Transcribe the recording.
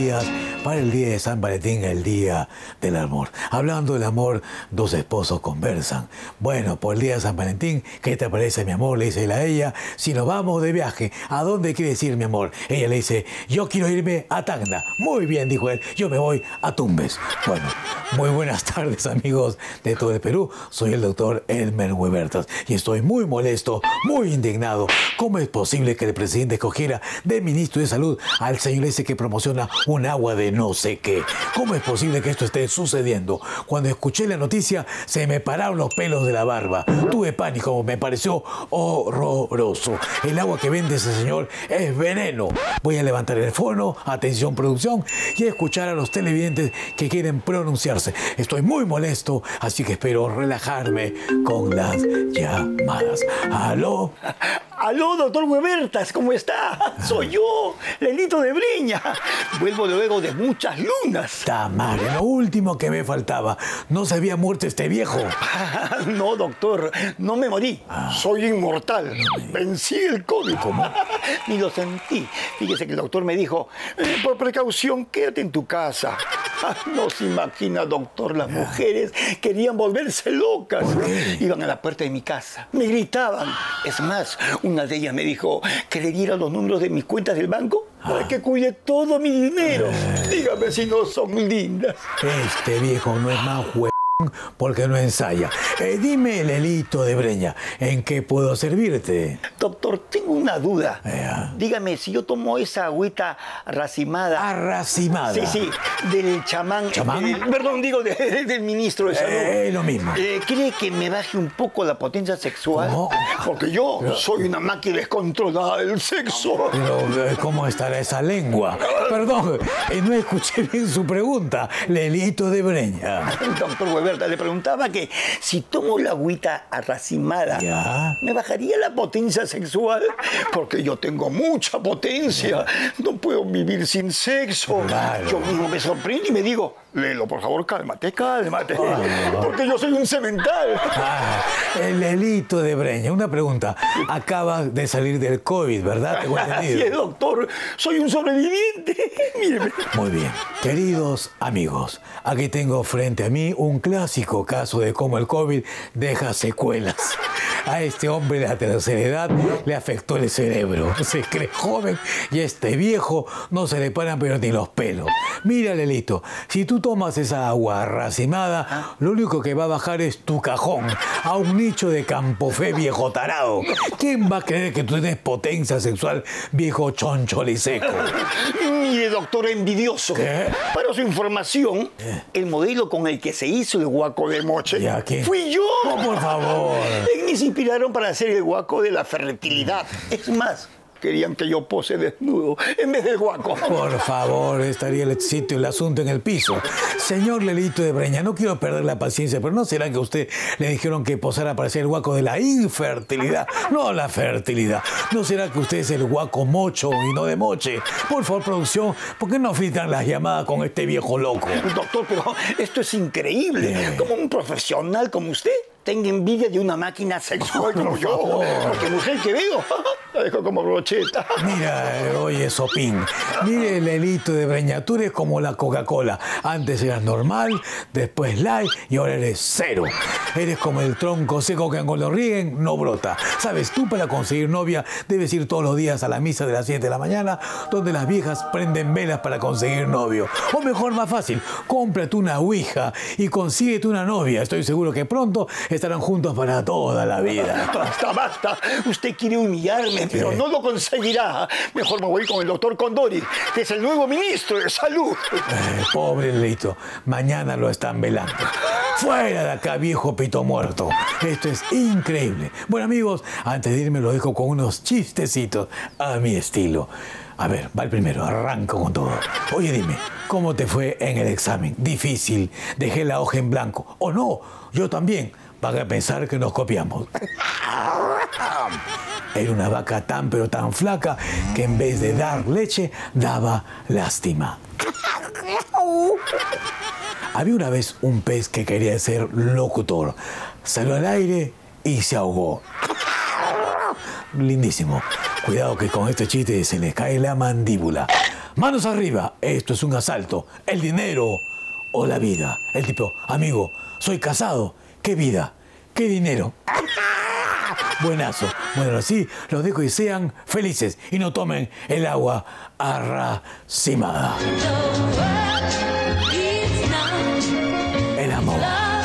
días para el día de San Valentín, el día del amor. Hablando del amor, dos esposos conversan. Bueno, por el día de San Valentín, ¿qué te parece, mi amor? Le dice él a ella, si nos vamos de viaje, ¿a dónde quieres ir, mi amor? Ella le dice, yo quiero irme a Tacna. Muy bien, dijo él, yo me voy a Tumbes. Bueno, muy buenas tardes, amigos de todo el Perú. Soy el doctor Elmer Huertas y estoy muy molesto, muy indignado. ¿Cómo es posible que el presidente escogiera de ministro de Salud al señor ese que promociona un agua de no sé qué? ¿Cómo es posible que esto esté sucediendo? Cuando escuché la noticia, se me pararon los pelos de la barba. Tuve pánico, me pareció horroroso. El agua que vende ese señor es veneno. Voy a levantar el fono, atención producción, y a escuchar a los televidentes que quieren pronunciarse. Estoy muy molesto, así que espero relajarme con las llamadas. ¿Aló? Aló, doctor Huertas, ¿cómo está? Soy yo, Lelito de Breña. Vuelvo luego de muchas lunas. Tamar, lo último que me faltaba. ¿No se había muerto este viejo? No, doctor, no me morí. Soy inmortal. Vencí el COVID. ¿Cómo? Ni lo sentí. Fíjese que el doctor me dijo, por precaución, quédate en tu casa. No se imagina, doctor, las mujeres querían volverse locas. Iban a la puerta de mi casa, me gritaban. Es más, una de ellas me dijo que le diera los números de mis cuentas del banco para que cuide todo mi dinero. Dígame si no son lindas. Este viejo no es más porque no ensaya. Dime, Lelito de Breña, ¿en qué puedo servirte? Doctor, tengo una duda. Dígame, si yo tomo esa agüita racimada... ¿Racimada? Sí, sí, del chamán... ¿Chamán? Perdón, digo, del ministro de Salud. Lo mismo. ¿Cree que me baje un poco la potencia sexual? ¿Cómo? Porque yo soy una máquina descontrolada del sexo. Pero, ¿cómo estará esa lengua? Perdón, no escuché bien su pregunta, Lelito de Breña. Doctor Huertas, le preguntaba que si tomo la agüita racimada, ¿me bajaría la potencia sexual? Porque yo tengo mucha potencia. No puedo vivir sin sexo. Claro. Yo mismo me sorprendo y me digo, Lelo, por favor, cálmate, cálmate. Porque yo soy un cemental. El Lelito de Breña, una pregunta. Acabas de salir del COVID, ¿verdad? ¿Tengo entendido? Así es, doctor. Soy un sobreviviente. Míreme. Muy bien. Queridos amigos, aquí tengo frente a mí un clásico caso de cómo el COVID deja secuelas. A este hombre de la tercera edad le afectó el cerebro. Se cree joven y este viejo no se le paran pero ni los pelos. Mira, Lelito, si tú tomas esa agua racimada, lo único que va a bajar es tu cajón a un nicho de Campofé viejo tarado. ¿Quién va a creer que tú tienes potencia sexual, viejo choncholiseco? Mire, doctor envidioso. ¿Qué? Para su información, el modelo con el que se hizo el guaco de Moche ¿Ya quién? fui yo. No, por favor. Me inspiraron para hacer el guaco de la fertilidad. Es más, querían que yo pose desnudo en vez del guaco. Por favor, estaría el sitio, el asunto en el piso. Señor Lelito de Breña, no quiero perder la paciencia, pero ¿no será que a usted le dijeron que posara para ser el guaco de la infertilidad? No la fertilidad. ¿No será que usted es el guaco mocho y no de moche? Por favor, producción, ¿por qué no filtran las llamadas con este viejo loco? Doctor, pero esto es increíble. Como un profesional como usted tenga envidia de una máquina sexual como yo. Porque mujer que veo, la dejo como brocheta. Mira, oye, Sopín, mire, Lelito de Breña, tú eres como la Coca-Cola. Antes eras normal, después light y ahora eres cero. Eres como el tronco seco que cuando lo rieguen no brota. Sabes, tú para conseguir novia debes ir todos los días a la misa de las 7 de la mañana, donde las viejas prenden velas para conseguir novio. O mejor, más fácil, cómprate una ouija y consíguete una novia. Estoy seguro que pronto estarán juntos para toda la vida. Basta, basta. Usted quiere humillarme, pero no lo conseguirá. Mejor me voy con el doctor Condori, que es el nuevo ministro de Salud. Pobre Lelito, mañana lo están velando. Fuera de acá, viejo pito muerto. Esto es increíble. Bueno, amigos, antes de irme lo dejo con unos chistecitos a mi estilo. A ver, va el primero, arranco con todo. Oye, dime, ¿cómo te fue en el examen? Difícil, dejé la hoja en blanco. ¿O no? Yo también. Van a pensar que nos copiamos. Era una vaca tan pero tan flaca que en vez de dar leche, daba lástima. Había una vez un pez que quería ser locutor. Salió al aire y se ahogó. Lindísimo. Cuidado que con este chiste se le cae la mandíbula. Manos arriba, esto es un asalto. El dinero o la vida. El tipo, amigo, soy casado. ¿Qué vida? ¿Qué dinero? Buenazo. Bueno, así los dejo y sean felices y no tomen el agua arracimada. El amor.